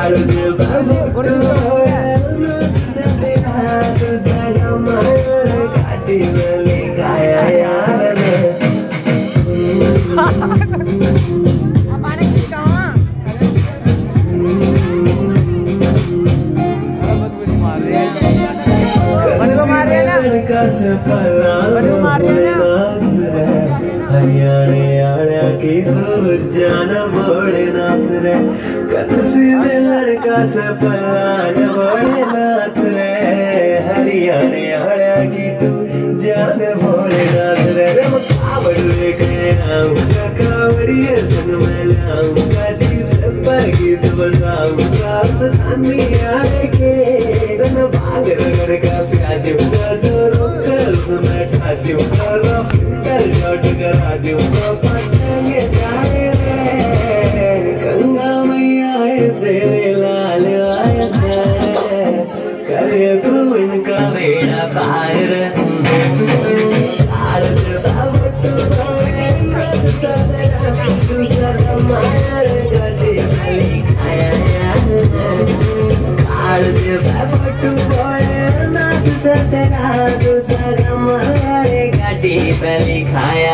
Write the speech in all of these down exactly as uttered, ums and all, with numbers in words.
हरियाणे आया की तू जान भोलेनाथ रे, कनसी में लड़का से पलान भोलेनाथ रे। हरियाणे आया की तू जान भोलेनाथ रे। कावड़ लेके आऊंगा, कावड़िए संग में लाऊंगा, डीजे पर गीत बजाऊंगा, ससानी आने के तन भाग रगड़ का प्यार दूंगा, जो रोकर उसमें ठा दूंगा, फिल्टर शॉट करा दूंगा, पतंगे जाए रे। गंगा मैया तेरे लाल आए से, करे तू इनका बेड़ा पार रे। गाड़ी पे लिखाया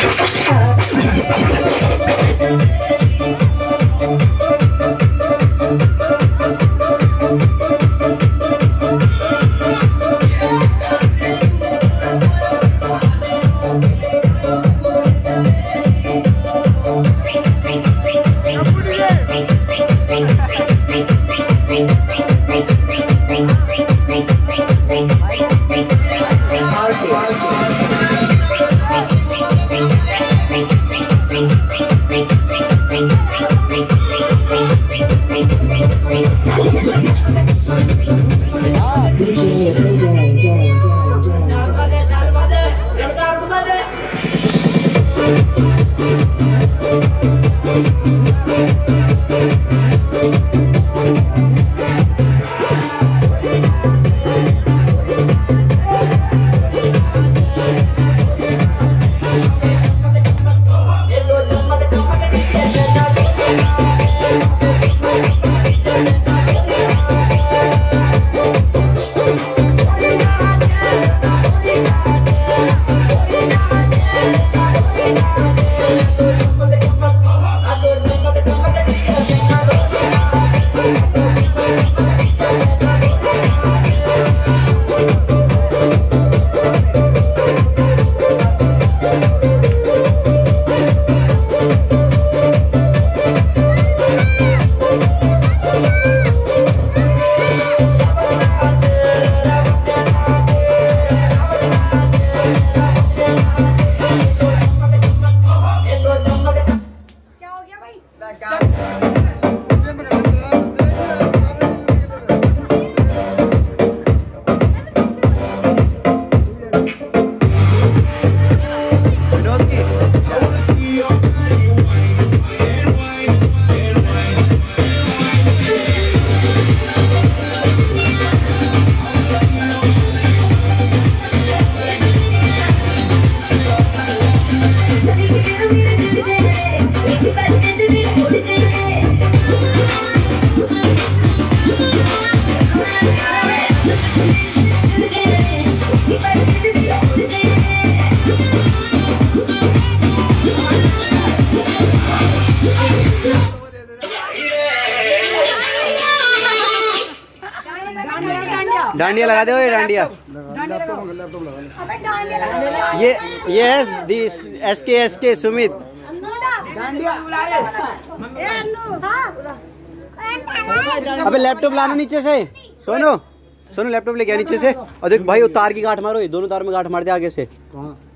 डांडिया लगा दो, ये डांडिया। ये ये है दी एस के एस के सुमित। अबे लैपटॉप लाना नीचे से, सोनू सोनू लैपटॉप लेके आ नीचे से। और देख भाई, तार की गांठ मारो, ये दोनों तार में गांठ मार दे आगे से।